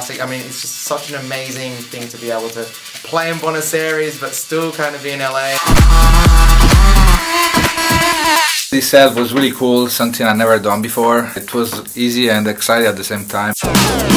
fantastic. I mean, it's just such an amazing thing to be able to play in Buenos Aires but still kind of be in LA. This set was really cool, something I've never done before. It was easy and exciting at the same time.